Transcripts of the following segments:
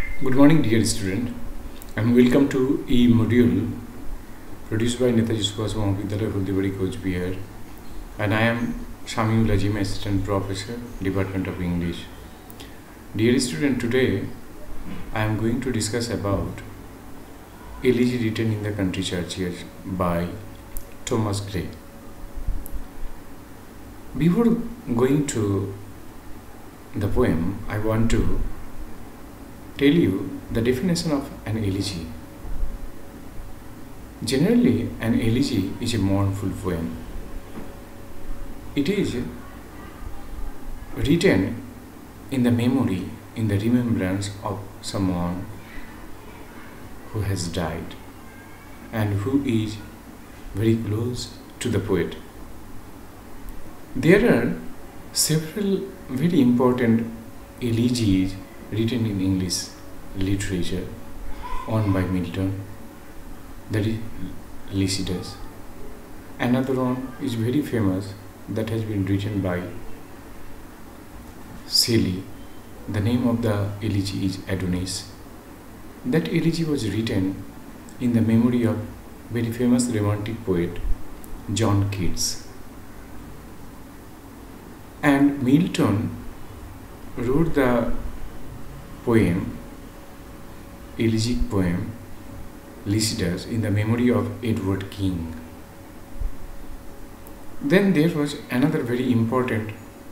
Good morning, dear student, and welcome to E module produced by Netaji Subhas Mahavidyalaya, Huldibari, Coach Bihar, and I am Shamiul Azim, Assistant Professor, Department of English. Dear student, today I am going to discuss about Elegy written in the country churches by Thomas Gray. Before going to the poem, I want to tell you the definition of an elegy. Generally, an elegy is a mournful poem. It is written in the memory, in the remembrance of someone who has died and who is very close to the poet. There are several very important elegies written in English literature, one by Milton, that is Lycidas. Another one is very famous, that has been written by Shelley. The name of the elegy is Adonis. That elegy was written in the memory of very famous romantic poet John Keats. And Milton wrote the poem, elegiac poem, Lycidas, in the memory of Edward King. Then there was another very important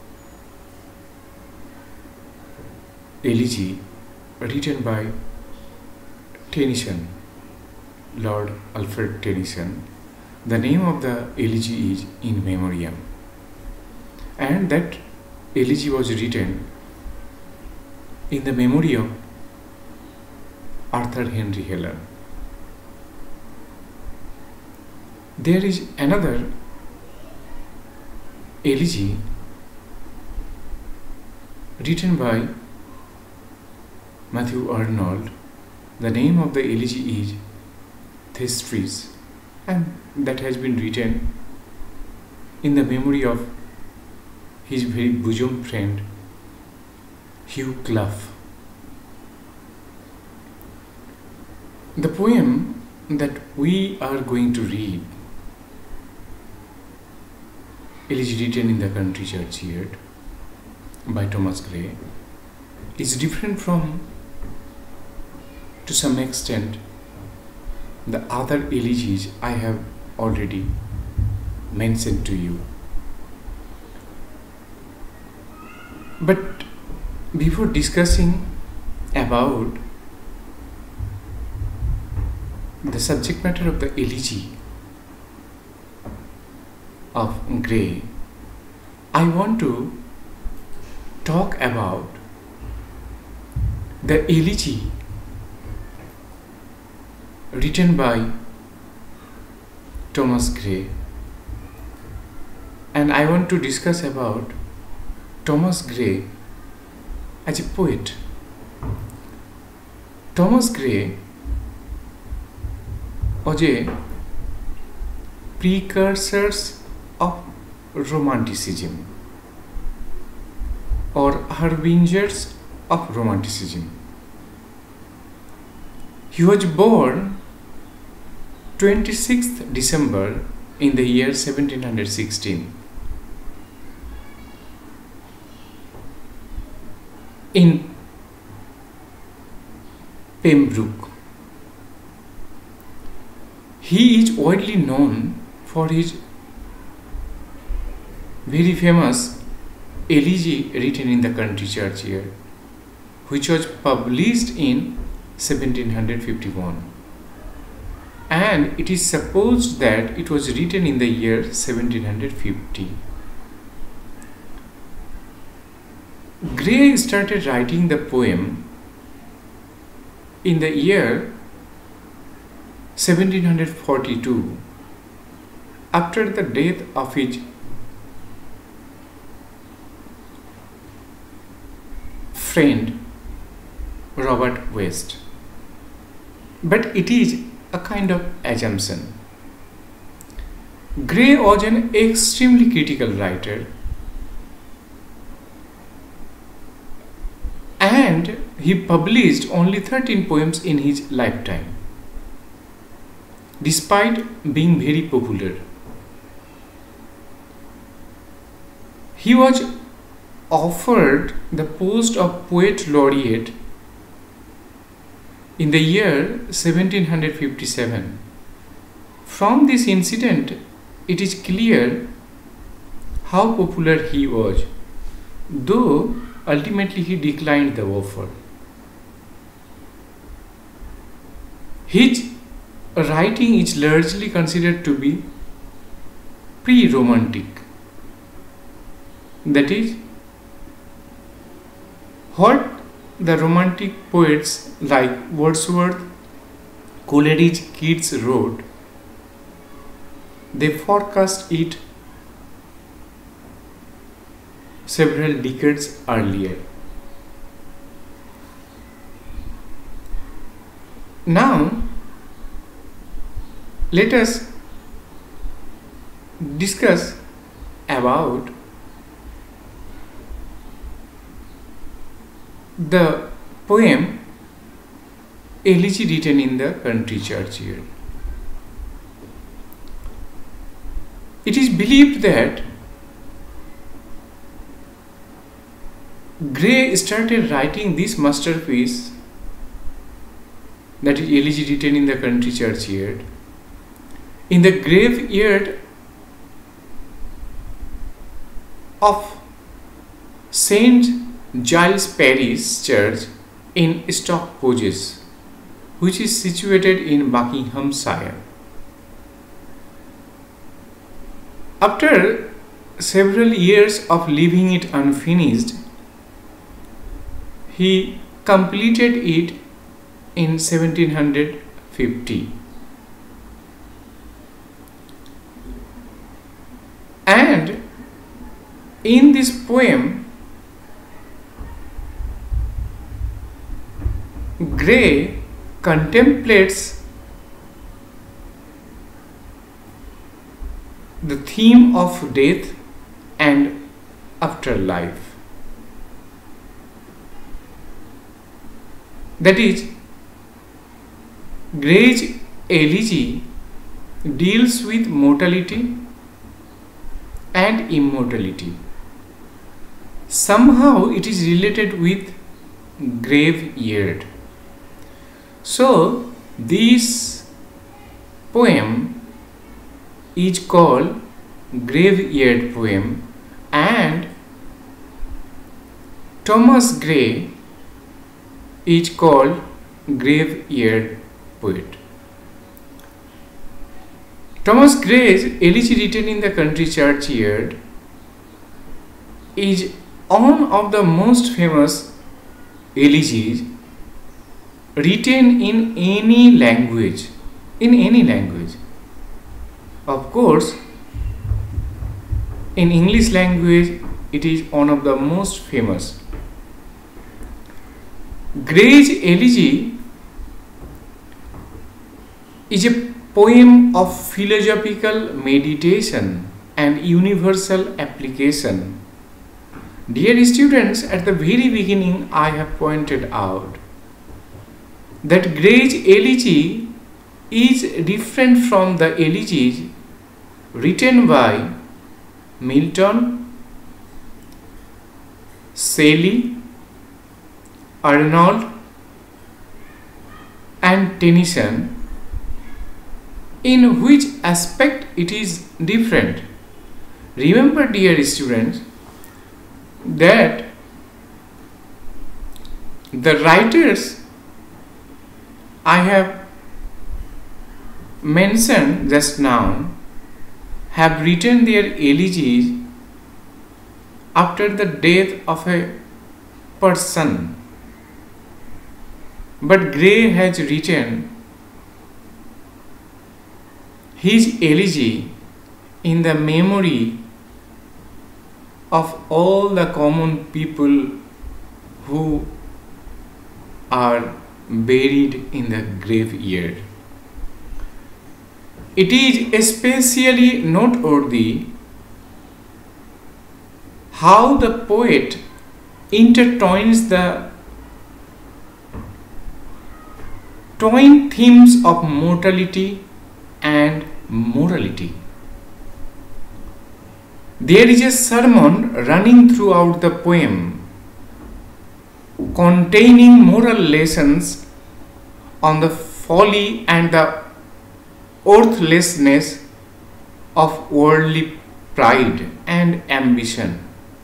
elegy written by Tennyson, Lord Alfred Tennyson. The name of the elegy is In Memoriam, and that elegy was written in the memory of Arthur Henry Heller. There is another elegy written by Matthew Arnold. The name of the elegy is Thestris, and that has been written in the memory of his very bosom friend Hugh Clough. The poem that we are going to read, Elegy written in the country churchyard by Thomas Gray, is different from, to some extent, the other elegies I have already mentioned to you. But before discussing about the subject matter of the elegy of Gray, I want to talk about the elegy written by Thomas Gray, and I want to discuss about Thomas Gray as a poet. Thomas Gray was a precursor of Romanticism, or harbingers of Romanticism. He was born 26th December in the year 1716 in Pembroke. He is widely known for his very famous elegy written in the country churchyard, which was published in 1751, and it is supposed that it was written in the year 1750. Gray started writing the poem in the year 1742, after the death of his friend Robert West. But it is a kind of assumption. Gray was an extremely critical writer, and he published only 13 poems in his lifetime, despite being very popular. He was offered the post of poet laureate in the year 1757. From this incident, it is clear how popular he was, though ultimately he declined the offer. His writing is largely considered to be pre-romantic. That is, what the romantic poets like Wordsworth, Coleridge, Keats wrote, they forecast it several decades earlier. Now, let us discuss about the poem Elegy written in the country churchyard. It is believed that Gray started writing this masterpiece, that is Elegy written in the country churchyard, in the graveyard of St. Giles Parish Church in Stoke Poges, which is situated in Buckinghamshire. After several years of leaving it unfinished, he completed it in 1750. And in this poem, Gray contemplates the theme of death and afterlife. That is, Gray's elegy deals with mortality and immortality. Somehow it is related with graveyard. So this poem is called graveyard poem, and Thomas Gray is called graveyard poet. Thomas Gray's Elegy written in the country churchyard is one of the most famous elegies written in any language. Of course, in English language, it is one of the most famous. Gray's Elegy is a poem of philosophical meditation and universal application. Dear students, at the very beginning I have pointed out that Gray's Elegy is different from the elegies written by Milton, Shelley, Arnold and Tennyson. In which aspect it is different? Remember, dear students, that the writers I have mentioned just now have written their elegies after the death of a person, but Gray has written his elegy in the memory of all the common people who are buried in the graveyard. It is especially noteworthy how the poet intertwines the twin themes of mortality and morality. There is a sermon running throughout the poem containing moral lessons on the folly and the worthlessness of worldly pride and ambition,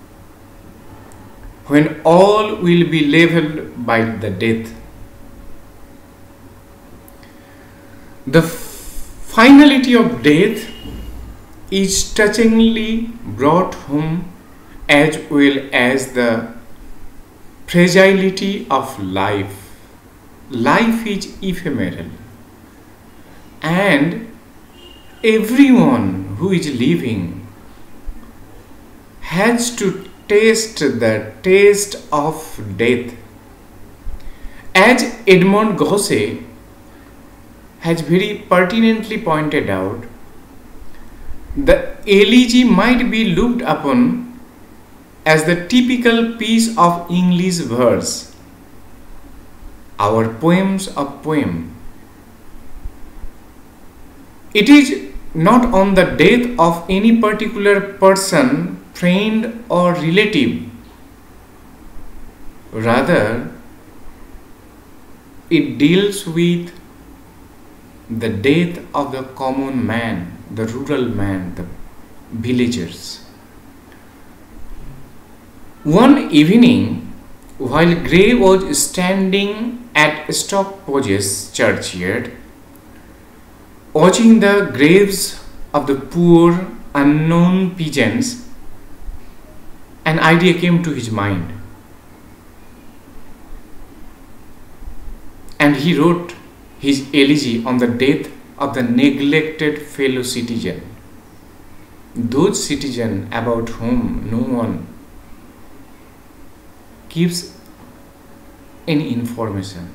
when all will be leveled by the death. The finality of death is touchingly brought home, as well as the fragility of life. Life is ephemeral, and everyone who is living has to taste the taste of death. As Edmond Gosset has very pertinently pointed out, the elegy might be looked upon as the typical piece of English verse, our poems of poem. It is not on the death of any particular person, friend or relative. Rather, it deals with the death of the common man, the rural man, the villagers. One evening, while Gray was standing at Stockpoge's churchyard, watching the graves of the poor unknown peasants, an idea came to his mind, and he wrote his elegy on the death of the neglected fellow citizen, those citizens about whom no one gives any information.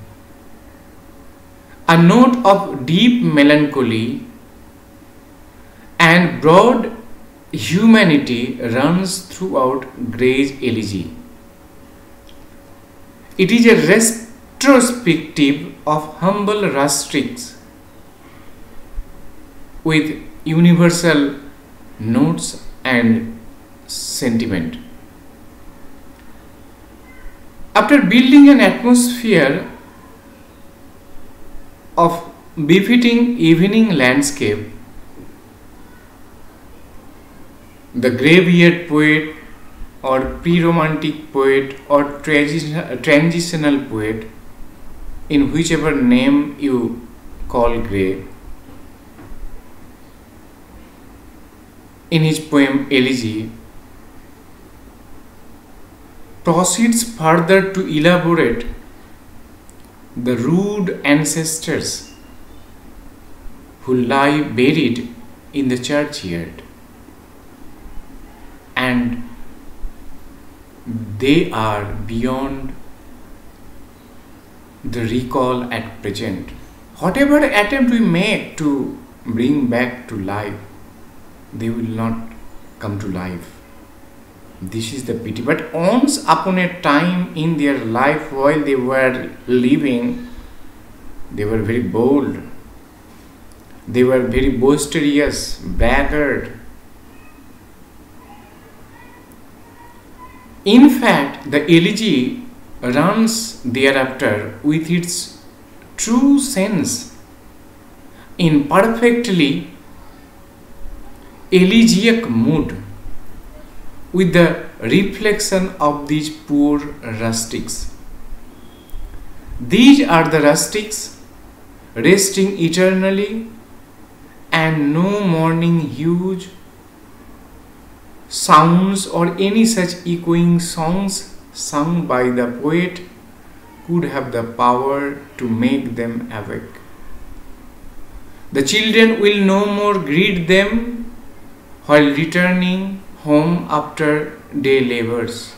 A note of deep melancholy and broad humanity runs throughout Gray's elegy. It is a retrospective of humble rustics with universal notes and sentiment. After building an atmosphere of befitting evening landscape, the graveyard poet or pre-romantic poet or transitional poet, in whichever name you call Gray, in his poem Elegy, proceeds further to elaborate the rude ancestors who lie buried in the churchyard, and they are beyond the recall at present. Whatever attempt we make to bring back to life, they will not come to life. This is the pity. But once upon a time in their life, while they were living, they were very bold. They were very boisterous, braggart. In fact, the elegy runs thereafter with its true sense in perfectly elegiac mood, with the reflection of these poor rustics. These are the rustics resting eternally, and no morning huge sounds or any such echoing songs sung by the poet could have the power to make them awake. The children will no more greet them while returning home after day labors.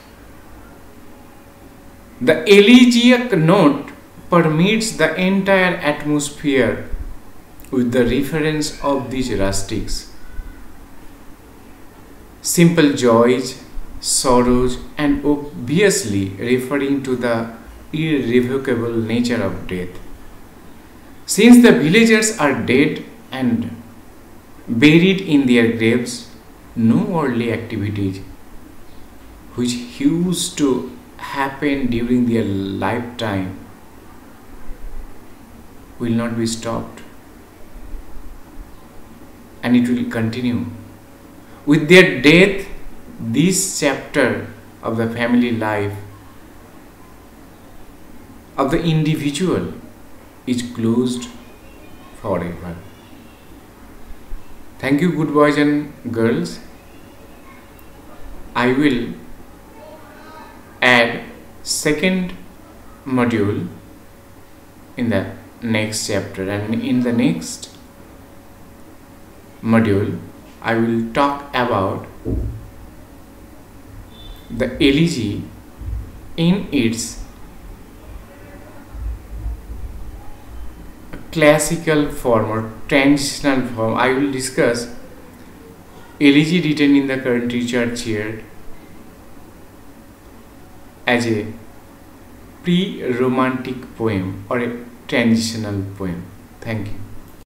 The elegiac note permeates the entire atmosphere with the reference of these rustics. Simple joys, sorrows, and obviously referring to the irrevocable nature of death. Since the villagers are dead and buried in their graves, no worldly activities which used to happen during their lifetime will not be stopped, and it will continue. With their death, this chapter of the family life of the individual is closed forever. Thank you, good boys and girls. I will add second module in the next chapter, and in the next module I will talk about the elegy in its classical form or transitional form. I will discuss elegy written in the country churchyard as a pre-romantic poem or a transitional poem. Thank you.